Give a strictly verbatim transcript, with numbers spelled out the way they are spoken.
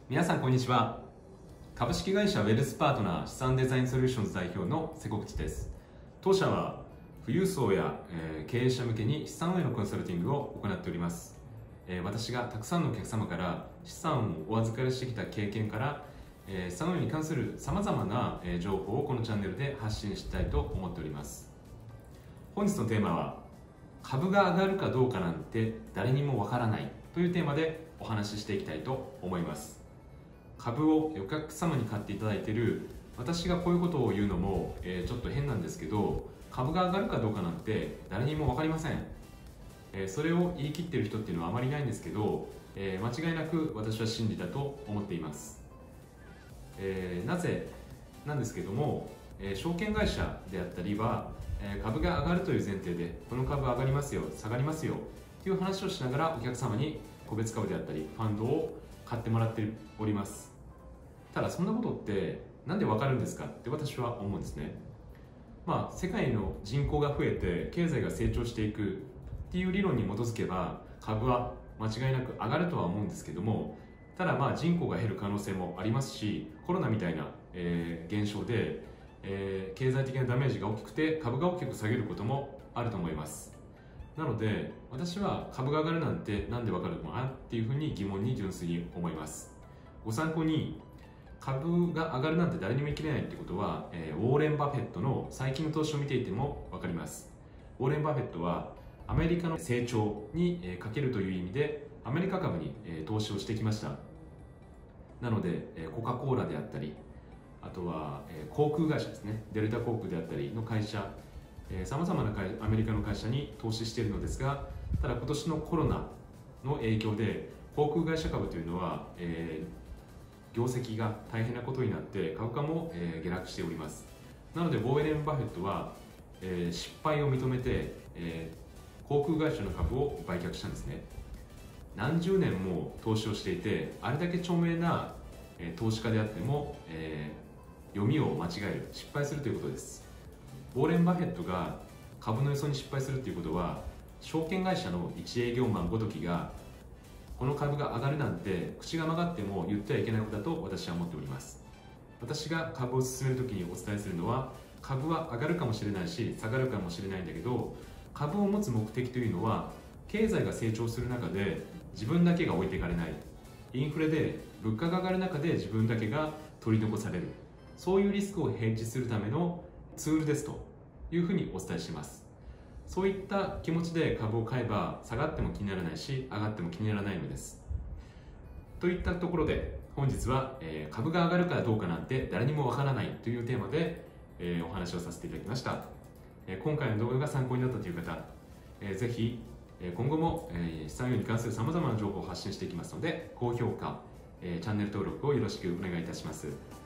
皆さんこんにちは。株式会社ウェルスパートナー資産デザインソリューションズ代表の瀬古口です。当社は富裕層や、えー、経営者向けに資産運用のコンサルティングを行っております。えー、私がたくさんのお客様から資産をお預かりしてきた経験から、えー、資産運用に関するさまざまな、えー、情報をこのチャンネルで発信したいと思っております。本日のテーマは株が上がるかどうかなんて誰にもわからないというテーマでお話ししていきたいと思います。株をお客様に買っていただいている私がこういうことを言うのも、えー、ちょっと変なんですけど、株が上がるかどうかなんて誰にも分かりません。えー、それを言い切っている人っていうのはあまりいないんですけど、えー、間違いなく私は真理だと思っています。えー、なぜなんですけども、えー、証券会社であったりは、えー、株が上がるという前提でこの株上がりますよ、下がりますよという話をしながらお客様に個別株であったりファンドを買ってもらっております。ただそんなことってなんでわかるんですかって私は思うんですね。まあ世界の人口が増えて経済が成長していくっていう理論に基づけば株は間違いなく上がるとは思うんですけども、ただまあ人口が減る可能性もありますし、コロナみたいな、えー、現象で、えー、経済的なダメージが大きくて株が大きく下げることもあると思います。なので私は株が上がるなんてなんでわかるのかなっていうふうに疑問に純粋に思います。ご参考に、株が上がるなんて誰にも言い切れないってことは、えー、ウォーレン・バフェットの最近の投資を見ていても分かります。ウォーレン・バフェットはアメリカの成長に、えー、かけるという意味でアメリカ株に、えー、投資をしてきました。なので、えー、コカ・コーラであったり、あとは、えー、航空会社ですね、デルタ航空であったりの会社、さまざまなアメリカの会社に投資しているのですが、ただ今年のコロナの影響で航空会社株というのは、えー業績が大変なことになって株価も、えー、下落しております。なのでウォーレン・バフェットは、えー、失敗を認めて、えー、航空会社の株を売却したんですね。何十年も投資をしていて、あれだけ著名な、えー、投資家であっても、えー、読みを間違える、失敗するということです。ウォーレン・バフェットが株の予想に失敗するということは、証券会社の一営業マンごときがこの株が上がるなんて口が曲がっても言ってはいけないことだと私は思っております。私が株を進めるときにお伝えするのは、株は上がるかもしれないし下がるかもしれないんだけど、株を持つ目的というのは経済が成長する中で自分だけが置いていかれない、インフレで物価が上がる中で自分だけが取り残される、そういうリスクをヘッジするためのツールですというふうにお伝えします。そういった気持ちで株を買えば下がっても気にならないし上がっても気にならないのです。といったところで本日は、えー、株が上がるかどうかなんて誰にもわからないというテーマで、えー、お話をさせていただきました。えー、今回の動画が参考になったという方、えー、ぜひ、えー、今後も、えー、資産運用に関するさまざまな情報を発信していきますので、高評価、えー、チャンネル登録をよろしくお願いいたします。